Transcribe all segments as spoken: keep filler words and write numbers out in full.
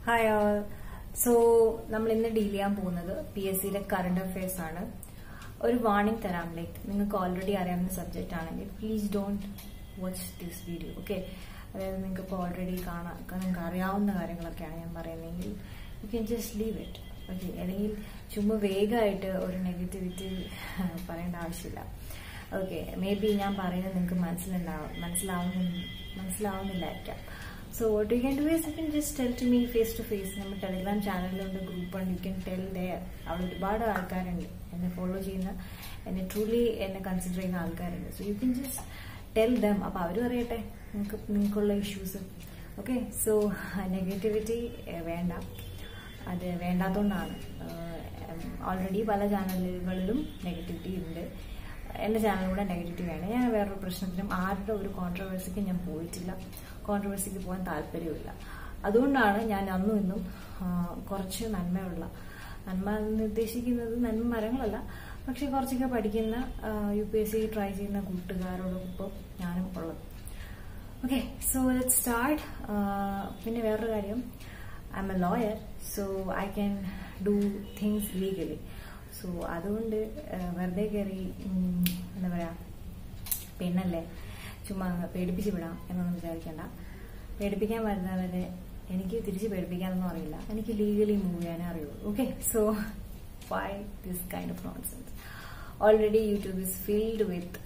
Hi all. So നമ്മൾ ഇന്ന് deal ചെയ്യാൻ പോകുന്നത് പി എസ് സിയിലെ കറണ്ട് അഫയേഴ്സ് ആണ്. ഒരു വാർണിംഗ് തരാം, ലൈക്ക് നിങ്ങൾക്ക് ഓൾറെഡി അറിയാവുന്ന സബ്ജക്റ്റ് ആണെങ്കിൽ please don't watch this video. Okay, അതായത് നിങ്ങൾക്ക് ഇപ്പോൾ ഓൾറെഡി കാണാൻ നിങ്ങൾക്ക് അറിയാവുന്ന കാര്യങ്ങളൊക്കെയാണ് ഞാൻ പറയുന്നതെങ്കിൽ you can just leave it. Okay, അല്ലെങ്കിൽ ചുമ്മാ വേഗമായിട്ട് ഒരു നെഗറ്റിവിറ്റി പറയേണ്ട ആവശ്യമില്ല. ഓക്കെ, മേ ബി ഞാൻ പറയുന്നത് നിങ്ങൾക്ക് മനസ്സിലുണ്ടാവും മനസ്സിലാവുന്ന മനസ്സിലാവുന്നില്ലായിരിക്കാം. So what you can do is you can just tell to me face to face. നമ്മുടെ ടെലിഗ്രാം ചാനലിലുണ്ട്, ഗ്രൂപ്പുണ്ട്. You can tell there. അവിടെ ഒരുപാട് ആൾക്കാരുണ്ട് എന്നെ ഫോളോ ചെയ്യുന്ന, എന്നെ ട്രൂലി എന്നെ കൺസിഡർ ചെയ്യുന്ന ആൾക്കാരുണ്ട്. So you can just tell them. അപ്പോൾ അവരും അറിയട്ടെ നിങ്ങൾക്ക് നിങ്ങൾക്കുള്ള ഇഷ്യൂസ്. ഓക്കെ, സോ നെഗറ്റിവിറ്റി വേണ്ട, അത് വേണ്ടാത്തതുകൊണ്ടാണ്. ഓൾറെഡി പല ചാനലുകളിലും നെഗറ്റിവിറ്റി ഉണ്ട്. എൻ്റെ ചാനലിലൂടെ നെഗറ്റിവിറ്റി വേണം. ഞാൻ വേറൊരു പ്രശ്നത്തിനും ആരുടെ ഒരു കോൺട്രവേഴ്സിക്കും ഞാൻ പോയിട്ടില്ല. കോൺട്രവേഴ്സിക്ക് പോകാൻ താല്പര്യമില്ല. അതുകൊണ്ടാണ് ഞാൻ അന്നും ഇന്നും കുറച്ച് നന്മയുള്ള, നന്മ എന്ന് ഉദ്ദേശിക്കുന്നത് നന്മ മരങ്ങളല്ല, പക്ഷെ കുറച്ചൊക്കെ പഠിക്കുന്ന U P S C try ചെയ്യുന്ന കൂട്ടുകാരോടൊപ്പം ഞാനും ഉള്ളത്. Okay, so let's start. പിന്നെ വേറൊരു കാര്യം, I'm a lawyer, so I can do things legally. So അതുകൊണ്ട് വെറുതെ കയറി എന്താ പറയാ പിന്നല്ലേ ചുമ്മാ പേടിപ്പിച്ച് വിടാം എന്നൊന്നും വിചാരിക്കേണ്ട. പേടിപ്പിക്കാൻ വരുന്നവരെ എനിക്ക് തിരിച്ച് പേടിപ്പിക്കാനൊന്നും അറിയില്ല. എനിക്ക് ലീഗലി മൂവ് ചെയ്യാനേ അറിയുള്ളൂ. Okay, so why this kind of nonsense? Already YouTube is filled with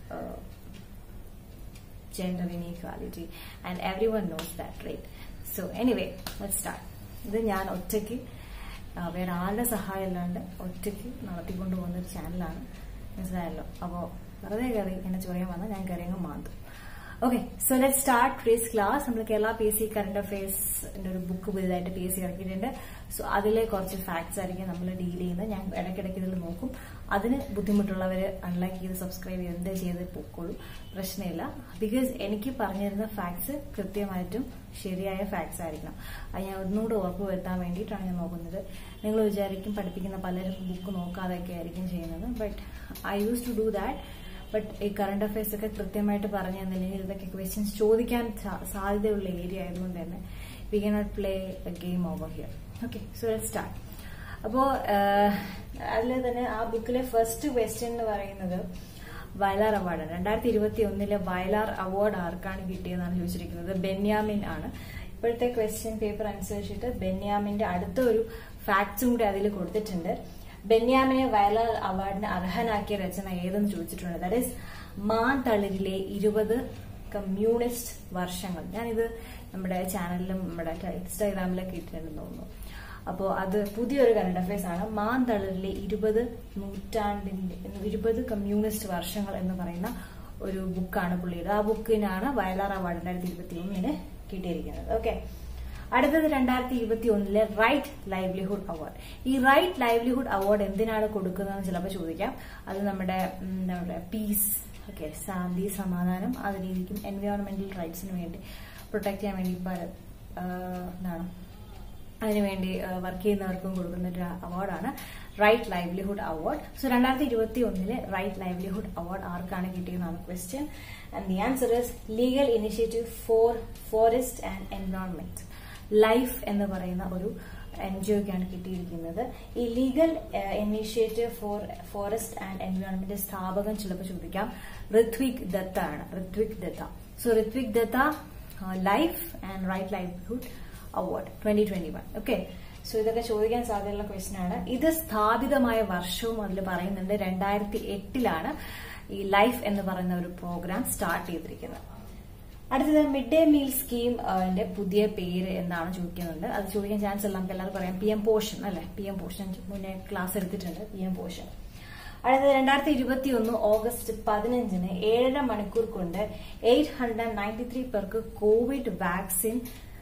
gender inequality and everyone knows that, right? So anyway, let's start. ഇത് ഞാൻ ഒറ്റയ്ക്ക്, വേറെ ആരുടെ സഹായം ഇല്ലാണ്ട് ഒറ്റയ്ക്ക് നടത്തിക്കൊണ്ടു പോകുന്ന ഒരു ചാനലാണ്, മനസ്സിലായല്ലോ. അപ്പോൾ വെറുതെ കയറി എന്നെ ചൊറിയാൻ വന്നാൽ ഞാൻ കയറിയങ്ങ് മാന്തും. Okay, so let start today's class. നമ്മൾ Kerala P S C current അഫയേഴ്സിന്റെ ഒരു ബുക്ക് പുതിയതായിട്ട് പി എസ് സി ഇറക്കിയിട്ടുണ്ട്. സോ അതിലെ കുറച്ച് ഫാക്ട്സ് ആയിരിക്കും നമ്മൾ ഡീൽ ചെയ്യുന്നത്. ഞാൻ ഇടയ്ക്കിടയ്ക്ക് ഇതിൽ നോക്കും. അതിന് ബുദ്ധിമുട്ടുള്ളവർ അൺലൈക്ക് ചെയ്ത് സബ്സ്ക്രൈബ് ചെയ്ത് എന്താ ചെയ്ത് പോയിക്കോളൂ, പ്രശ്നമില്ല. ബിക്കോസ് എനിക്ക് പറഞ്ഞിരുന്ന ഫാക്ട്സ് കൃത്യമായിട്ടും ശരിയായ ഫാക്ട്സ് ആയിരിക്കണം. അത് ഞാൻ ഒന്നുകൂടെ ഉറപ്പ് വരുത്താൻ വേണ്ടിയിട്ടാണ് ഞാൻ നോക്കുന്നത്. നിങ്ങൾ വിചാരിക്കും പഠിപ്പിക്കുന്ന പലരും ബുക്ക് നോക്കാതെയൊക്കെ ആയിരിക്കും ചെയ്യുന്നത്, but I use to do that. But ഈ കറണ്ട് അഫയേഴ്സ് ഒക്കെ കൃത്യമായിട്ട് പറഞ്ഞു തന്നില്ലെങ്കിൽ ഇതൊക്കെ ക്വസ്റ്റ്യൻസ് ചോദിക്കാൻ സാധ്യതയുള്ള ഏരിയ ആയതുകൊണ്ട് തന്നെ we can not play a game over here. Okay, so let's start. അപ്പോ അതിൽ തന്നെ ആ ബുക്കിലെ ഫസ്റ്റ് ക്വസ്റ്റ്യൻ എന്ന് പറയുന്നത് വയലാർ അവാർഡാണ്. രണ്ടായിരത്തി ഇരുപത്തി ഒന്നിലെ വയലാർ അവാർഡ് ആർക്കാണ് കിട്ടിയതെന്നാണ് ചോദിച്ചിരിക്കുന്നത്. ബെന്യാമിൻ ആണ്. ഇപ്പോഴത്തെ ക്വസ്റ്റ്യൻ പേപ്പർ അനുസരിച്ചിട്ട് ബെന്യാമിന്റെ അടുത്ത ഒരു ഫാക്ട്സും കൂടി അതിൽ കൊടുത്തിട്ടുണ്ട്. ബെന്യാമിനെ വയലാർ അവാർഡിന് അർഹനാക്കിയ രചന ഏതെന്ന് ചോദിച്ചിട്ടുണ്ട്. ദാറ്റ് ഈസ് മാൻ തളിരിലെ ഇരുപത് കമ്മ്യൂണിസ്റ്റ് വർഷങ്ങൾ. ഞാനിത് നമ്മുടെ ചാനലിലും നമ്മുടെ ഇൻസ്റ്റാഗ്രാമിലൊക്കെ ഇട്ടിട്ടുണ്ടെന്ന് തോന്നുന്നു. അപ്പോൾ അത് പുതിയൊരു കറണ്ട് അഫയേഴ്സ് ആണ്. മാൻ തളിരിലെ ഇരുപത് നൂറ്റാണ്ടിന്റെ ഇരുപത് കമ്മ്യൂണിസ്റ്റ് വർഷങ്ങൾ എന്ന് പറയുന്ന ഒരു ബുക്കാണ് പുള്ളിയുടെ. ആ ബുക്കിനാണ് വയലാർ അവാർഡ് രണ്ടായിരത്തി ഇരുപത്തി ഒന്നിന് കിട്ടിയിരിക്കുന്നത്. ഓക്കെ, അടുത്തത് രണ്ടായിരത്തി ഇരുപത്തി ഒന്നിലെ റൈറ്റ് ലൈവ്ലിഹുഡ് അവാർഡ്. ഈ റൈറ്റ് ലൈവ്ലിഹുഡ് അവാർഡ് എന്തിനാണ് കൊടുക്കുന്നതെന്ന് ചിലപ്പോൾ ചോദിക്കാം. അത് നമ്മുടെ നമ്മുടെ പീസ്, ഓക്കെ, ശാന്തി, സമാധാനം, അത് രീതിക്കും എൻവയോൺമെന്റൽ റൈറ്റ്സിന് വേണ്ടി പ്രൊട്ടക്ട് ചെയ്യാൻ വേണ്ടി എന്താണ് അതിനുവേണ്ടി വർക്ക് ചെയ്യുന്നവർക്കും കൊടുക്കുന്ന ഒരു അവാർഡാണ് റൈറ്റ് ലൈവ്ലിഹുഡ് അവാർഡ്. സോ രണ്ടായിരത്തി ഇരുപത്തി ഒന്നിലെ റൈറ്റ് ലൈവ്ലിഹുഡ് അവാർഡ് ആർക്കാണ് കിട്ടിയെന്നാണ് question. And the answer is Legal Initiative for Forest and Environment. LIFE എന്ന് പറയുന്ന ഒരു എൻ ജി ഒക്കാണ് കിട്ടിയിരിക്കുന്നത്. ഈ Legal Initiative for Forest and Environment സ്ഥാപകൻ ചിലപ്പോൾ ചോദിക്കാം ഋത്വിക് ദത്ത ആണ്. Ritwick Dutta. So Ritwick Dutta LIFE and Right Livelihood Award twenty twenty one. Okay, so ഇതൊക്കെ ചോദിക്കാൻ സാധ്യതയുള്ള ക്വസ്റ്റ്യൻ ആണ്. ഇത് സ്ഥാപിതമായ വർഷവും അതിൽ പറയുന്നുണ്ട്. രണ്ടായിരത്തി എട്ടിലാണ് ഈ ലൈഫ് എന്ന് പറയുന്ന ഒരു പ്രോഗ്രാം സ്റ്റാർട്ട് ചെയ്തിരിക്കുന്നത്. അടുത്തത് മിഡ് ഡേ മീൽ സ്കീമിന്റെ പുതിയ പേര് എന്താണ് ചോദിക്കുന്നുണ്ട്. അത് ചോദിക്കാൻ ചാൻസ് ഉള്ള നമുക്ക് എല്ലാവർക്കും പറയാം, പി എം പോഷൻ അല്ലെ. പി എം പോഷൻ മുന്നേ ക്ലാസ് എടുത്തിട്ടുണ്ട്, പി എം പോഷൻ. അടുത്തത് രണ്ടായിരത്തി ഇരുപത്തി ഒന്ന് ഓഗസ്റ്റ് പതിനഞ്ചിന് ഏഴര മണിക്കൂർ കൊണ്ട് എയ്റ്റ് ഹൺഡ്രഡ് നയൻറ്റി ത്രീ പേർക്ക് കോവിഡ് വാക്സിൻ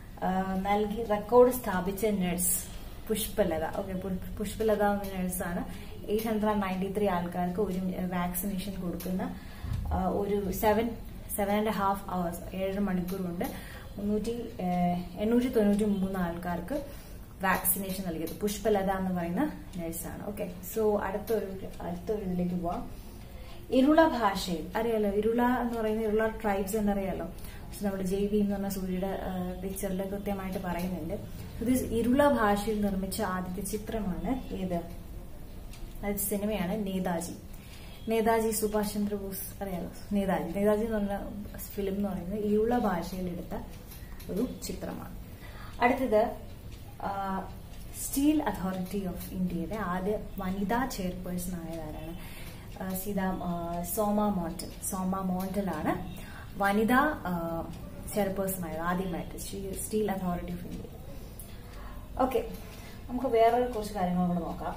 നൽകി റെക്കോർഡ് സ്ഥാപിച്ച നഴ്സ് പുഷ്പലത. ഓക്കെ, പുഷ്പലത എന്ന നഴ്സാണ് എയ്റ്റ് ഹൺഡ്രഡ് നയൻറ്റി ത്രീ ആൾക്കാർക്ക് ഒരു വാക്സിനേഷൻ കൊടുക്കുന്ന ഒരു seven seven and half hours ഏഴര മണിക്കൂർ കൊണ്ട് മുന്നൂറ്റി എണ്ണൂറ്റി തൊണ്ണൂറ്റി മൂന്ന് ആൾക്കാർക്ക് വാക്സിനേഷൻ നൽകിയത് പുഷ്പലത എന്ന് പറയുന്ന നഴ്സാണ്. ഓക്കെ, സോ അടുത്തൊരു അടുത്തൊരു ഇതിലേക്ക് പോവാം. ഇരുള ഭാഷയിൽ അറിയാലോ, ഇരുള എന്ന് പറയുന്ന ഇരുള ട്രൈബ്സ് എന്നറിയാലോ. നമ്മുടെ ജെ വി എന്ന് പറഞ്ഞ സൂര്യയുടെ പിക്ചറിൽ കൃത്യമായിട്ട് പറയുന്നുണ്ട്. ഇത് ഇരുള ഭാഷയിൽ നിർമ്മിച്ച ആദ്യത്തെ ചിത്രമാണ് ഏത്? അത് സിനിമയാണ് നേതാജി. നേതാജി സുഭാഷ് ചന്ദ്രബോസ് അറിയാലോ, നേതാജി. നേതാജി എന്ന് പറഞ്ഞ ഫിലിം എന്ന് പറയുന്നത് ഇരുള ഭാഷയിൽ എടുത്ത ഒരു ചിത്രമാണ്. അടുത്തത് സ്റ്റീൽ അതോറിറ്റി ഓഫ് ഇന്ത്യയുടെ ആദ്യ വനിതാ ചെയർപേഴ്സൺ ആയതാരാണ്? സീതാ സോമ മോണ്ടൽ. സോമ മോണ്ടലാണ് വനിതാ ചെയർപേഴ്സൺ ആയത് ആദ്യമായിട്ട് Steel Authority of India. Okay, നമുക്ക് വേറെ കുറച്ച് കാര്യങ്ങൾ കൂടെ നോക്കാം.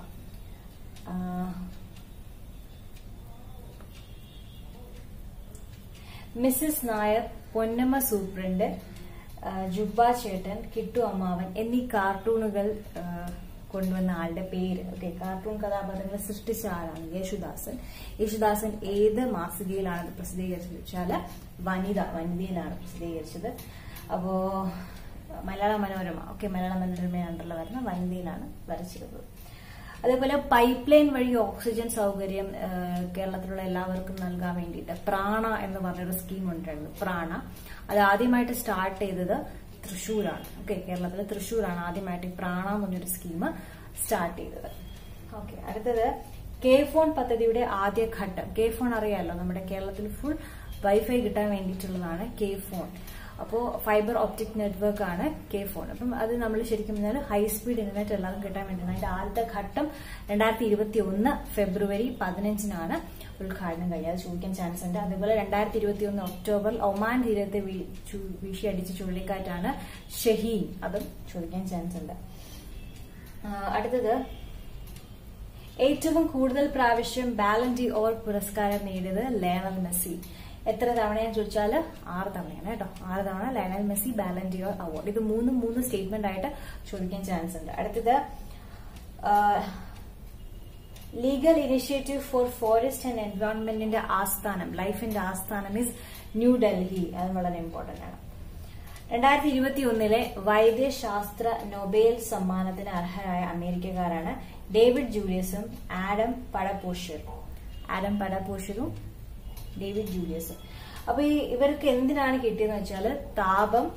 മിസ്സസ് നായർ, പൊന്നമ്മ സൂപ്രണ്ട്, ജുബ്ബ ചേട്ടൻ, കിട്ടു അമ്മാവൻ എന്നീ കാർട്ടൂണുകൾ കൊണ്ടുവന്ന ആളുടെ പേര്. ഓക്കെ, കാർട്ടൂൺ കഥാപാത്രങ്ങൾ സൃഷ്ടിച്ച ആളാണ് യേശുദാസൻ. യേശുദാസൻ ഏത് മാസികയിലാണ് പ്രസിദ്ധീകരിച്ചത് വെച്ചാല് വനിത വനിതയിലാണ് പ്രസിദ്ധീകരിച്ചത്. അപ്പോ മലയാള മനോരമ. ഓക്കെ, മലയാള മനോരമ അണ്ടറിൽ വരുന്ന വനിതയിലാണ് വരച്ചിരുന്നത്. അതേപോലെ പൈപ്പ് ലൈൻ വഴി ഓക്സിജൻ സൗകര്യം കേരളത്തിലുള്ള എല്ലാവർക്കും നൽകാൻ വേണ്ടിയിട്ട് പ്രാണ എന്ന് പറഞ്ഞൊരു സ്കീം ഉണ്ടായിരുന്നു. പ്രാണ അത് ആദ്യമായിട്ട് സ്റ്റാർട്ട് ചെയ്തത് തൃശ്ശൂരാണ്. ഓക്കെ, കേരളത്തിലെ തൃശ്ശൂരാണ് ആദ്യമായിട്ട് പ്രാണ എന്ന് പറഞ്ഞൊരു സ്കീം സ്റ്റാർട്ട് ചെയ്തത്. ഓക്കെ, അടുത്തത് കെ ഫോൺ പദ്ധതിയുടെ ആദ്യ ഘട്ടം. കെ ഫോൺ അറിയാമല്ലോ, നമ്മുടെ കേരളത്തിൽ ഫുൾ വൈഫൈ കിട്ടാൻ വേണ്ടിയിട്ടുള്ളതാണ് കെ ഫോൺ. അപ്പോൾ ഫൈബർ ഓപ്റ്റിക് നെറ്റ്വർക്ക് ആണ് കെ ഫോൺ. അപ്പം അത് നമ്മൾ ശരിക്കും പറഞ്ഞാൽ ഹൈ സ്പീഡ് ഇന്റർനെറ്റ് എല്ലാവർക്കും കിട്ടാൻ വേണ്ടിയാണ്. അതിന്റെ ആദ്യത്തെ ഘട്ടം രണ്ടായിരത്തി ഇരുപത്തി ഒന്ന് ഫെബ്രുവരി പതിനഞ്ചിനാണ് ഉദ്ഘാടനം കഴിയുക. അത് ചോദിക്കാൻ ചാൻസ് ഉണ്ട്. അതുപോലെ രണ്ടായിരത്തി ഇരുപത്തി ഒന്ന് ഒക്ടോബറിൽ ഒമാൻ തീരത്തെ വീശിയടിച്ച ചുഴലിക്കാറ്റാണ് ഷഹീൻ. അതും ചോദിക്കാൻ ചാൻസ് ഉണ്ട്. അടുത്തത് ഏറ്റവും കൂടുതൽ പ്രാവശ്യം ബാലൻ ഡി ഓർ പുരസ്കാരം നേടിയത് ലയണൽ മെസ്സി. എത്ര തവണയെന്ന് ചോദിച്ചാൽ ആറ് തവണയാണ് കേട്ടോ. ആറ് തവണ Lionel Messi Ballon d'Or award. ഇത് മൂന്നും മൂന്ന് സ്റ്റേറ്റ്മെന്റ് ആയിട്ട് ചോദിക്കാൻ ചാൻസ് ഉണ്ട്. അടുത്തത് Legal Initiative for Forest and എൻവയോൺമെന്റിന്റെ ആസ്ഥാനം, ലൈഫിന്റെ ആസ്ഥാനം ഇസ് ന്യൂഡൽഹി. അത് വളരെ ഇമ്പോർട്ടന്റ് ആണ്. രണ്ടായിരത്തി ഇരുപത്തി ഒന്നിലെ വൈദ്യശാസ്ത്ര നൊബേൽ സമ്മാനത്തിന് അർഹരായ അമേരിക്കക്കാരാണ് ഡേവിഡ് ജൂലിയസും ആഡം പടപോഷറും. ആഡം പടപോഷറും ഡേവിഡ് ജൂലിയസും. അപ്പൊ ഈ ഇവർക്ക് എന്തിനാണ് കിട്ടിയെന്ന് വെച്ചാൽ താപം,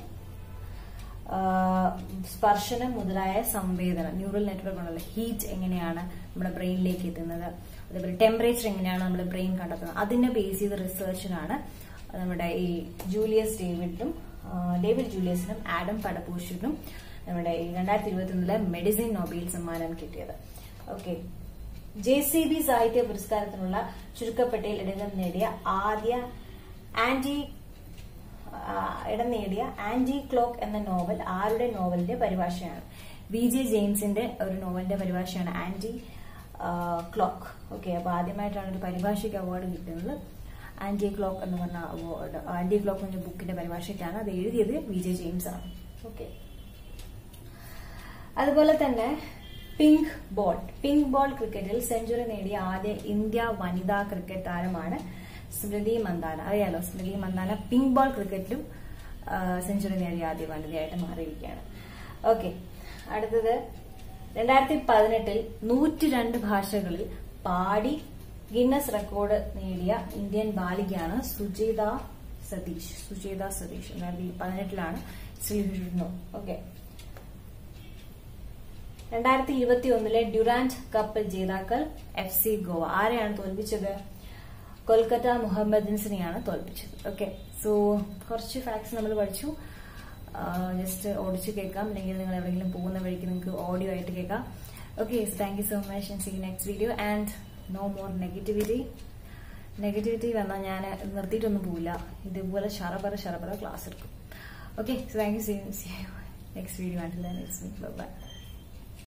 സ്പർശനം മുതലായ സംവേദനം, ന്യൂറൽ നെറ്റ്വർക്ക് ഉണ്ടല്ലോ, ഹീറ്റ് എങ്ങനെയാണ് നമ്മുടെ ബ്രെയിനിലേക്ക് എത്തുന്നത്, അതേപോലെ ടെമ്പറേച്ചർ എങ്ങനെയാണ് നമ്മുടെ ബ്രെയിൻ കണ്ടെത്തുന്നത്, അതിനെ ബേസ് ചെയ്ത റിസർച്ചിനാണ് നമ്മുടെ ഈ ജൂലിയസ് ഡേവിഡിനും ഡേവിഡ് ജൂലിയസിനും ആഡം പടപോഷറിനും നമ്മുടെ ഈ രണ്ടായിരത്തി ഇരുപത്തി ഒന്നിലെ മെഡിസിൻ നൊബേൽ സമ്മാനം കിട്ടിയത്. ഓക്കെ, ജെ സി ബി സാഹിത്യ പുരസ്കാരത്തിനുള്ള ചുരുക്കപ്പട്ടികയിൽ ഇടം നേടിയ ആദ്യ ആന്റി ഇടം നേടിയ ആന്റി ക്ലോക്ക് എന്ന നോവൽ ആരുടെ നോവലിന്റെ പരിഭാഷയാണ്? വി ജെ ജെയിംസിന്റെ ഒരു നോവലിന്റെ പരിഭാഷയാണ് ആന്റി ക്ലോക്ക്. ഓക്കെ, അപ്പൊ ആദ്യമായിട്ടാണ് ഒരു പരിഭാഷയ്ക്ക് അവാർഡ് കിട്ടുന്നത്. ആന്റി ക്ലോക്ക് എന്ന് പറഞ്ഞ അവാർഡ്, ആന്റി ക്ലോക്ക് എന്ന ബുക്കിന്റെ പരിഭാഷയ്ക്കാണ്. അത് എഴുതിയത് വി ജെ ജെയിംസ് ആണ്. ഓക്കെ, അതുപോലെ തന്നെ പിങ്ക് ബോൾ പിങ്ക് ബോൾ ക്രിക്കറ്റിൽ സെഞ്ചുറി നേടിയ ആദ്യ ഇന്ത്യ വനിതാ ക്രിക്കറ്റ് താരമാണ് സ്മൃതി മന്ദാന. അറിയാലോ, സ്മൃതി മന്ദാന പിങ്ക് ബോൾ ക്രിക്കറ്റിലും സെഞ്ചുറി നേടിയ ആദ്യ വനിതയായിട്ട് മാറിയിരിക്കുകയാണ്. ഓക്കെ, അടുത്തത് രണ്ടായിരത്തി പതിനെട്ടിൽ നൂറ്റി രണ്ട് ഭാഷകളിൽ പാടി ഗിന്നസ് റെക്കോർഡ് നേടിയ ഇന്ത്യൻ ബാലികയാണ് സുജേത സതീഷ്. സുജേത സതീഷ് രണ്ടായിരത്തി പതിനെട്ടിലാണ് ശ്രീഹൃഷ്ണു. ഓക്കെ, രണ്ടായിരത്തി ഇരുപത്തി ഒന്നിലെ ഡ്യൂറാന്റ് കപ്പ് ജേതാക്കൾ എഫ് സി ഗോവ. ആരെയാണ് തോൽപ്പിച്ചത്? കൊൽക്കത്ത മുഹമ്മദൻസിനെയാണ് തോൽപ്പിച്ചത്. ഓക്കെ, സോ കുറച്ച് ഫാക്ട്സ് നമ്മൾ പഠിച്ചു. ജസ്റ്റ് ഓടിച്ച് കേൾക്കാം, അല്ലെങ്കിൽ നിങ്ങൾ എവിടെയെങ്കിലും പോകുന്ന വഴിക്ക് നിങ്ങൾക്ക് ഓഡിയോ ആയിട്ട് കേൾക്കാം. Okay, so thank you so much and see you next video. And no more negativity. Negativity വന്നാൽ ഞാൻ നിർത്തിയിട്ടൊന്നും പോവില്ല. ഇതുപോലെ ഷറബറ ഷറബറ ക്ലാസ് എടുക്കും. Okay, so thank you. See you next video. And next by.